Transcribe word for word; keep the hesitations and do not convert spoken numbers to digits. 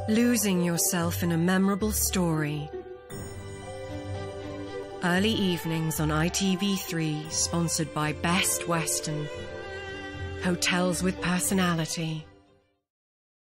Losing yourself in a memorable story. Early evenings on I T V three, sponsored by Best Western. Hotels with personality.